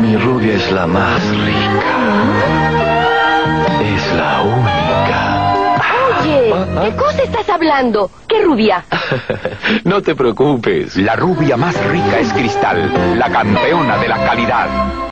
Mi rubia es la más rica. Es la única. Oye, ¿qué cosa estás hablando? ¿Qué rubia? No te preocupes. La rubia más rica es Cristal, la campeona de la calidad.